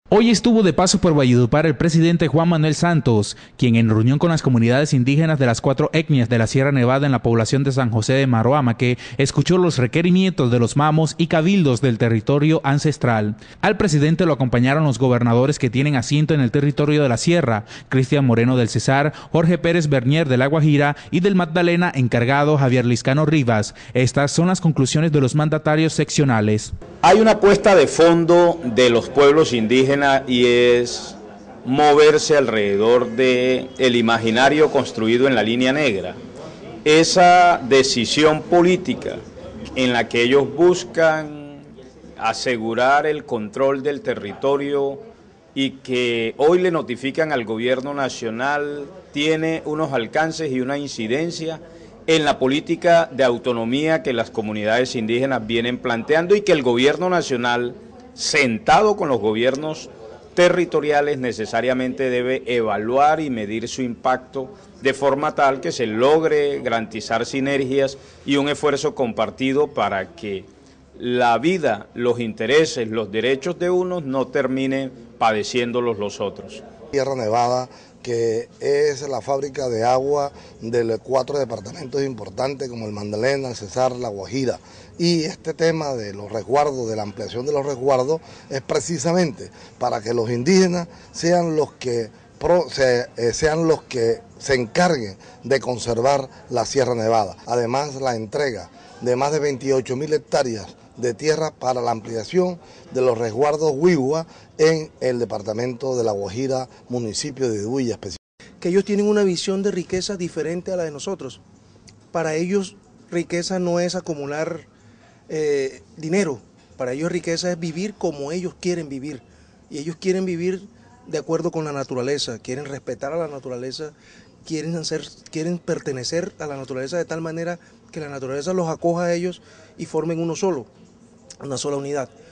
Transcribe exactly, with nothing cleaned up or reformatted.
Hoy estuvo de paso por Valledupar el presidente Juan Manuel Santos, quien en reunión con las comunidades indígenas de las cuatro etnias de la Sierra Nevada en la población de San José de Maroamaque, escuchó los requerimientos de los mamos y cabildos del territorio ancestral. Al presidente lo acompañaron los gobernadores que tienen asiento en el territorio de la Sierra, Cristian Moreno del Cesar, Jorge Pérez Bernier de La Guajira y del Magdalena encargado Javier Liscano Rivas. Estas son las conclusiones de los mandatarios seccionales. Hay una apuesta de fondo de los pueblos indígenas y es moverse alrededor del imaginario construido en la línea negra. Esa decisión política en la que ellos buscan asegurar el control del territorio y que hoy le notifican al gobierno nacional tiene unos alcances y una incidencia en la política de autonomía que las comunidades indígenas vienen planteando y que el gobierno nacional, sentado con los gobiernos territoriales, necesariamente debe evaluar y medir su impacto de forma tal que se logre garantizar sinergias y un esfuerzo compartido para que la vida, los intereses, los derechos de unos no terminen padeciéndolos los otros. Sierra Nevada, que es la fábrica de agua de cuatro departamentos importantes como el Magdalena, el Cesar, La Guajira. Y este tema de los resguardos, de la ampliación de los resguardos, es precisamente para que los indígenas sean los que, pro, se, eh, sean los que se encarguen de conservar la Sierra Nevada. Además, la entrega de más de veintiocho mil hectáreas de tierra para la ampliación de los resguardos Huigua en el departamento de La Guajira, municipio de Duilla específicamente. Que ellos tienen una visión de riqueza diferente a la de nosotros. Para ellos riqueza no es acumular eh, dinero, para ellos riqueza es vivir como ellos quieren vivir. Y ellos quieren vivir de acuerdo con la naturaleza, quieren respetar a la naturaleza, quieren, hacer, quieren pertenecer a la naturaleza de tal manera que la naturaleza los acoja a ellos y formen uno solo, una sola unidad.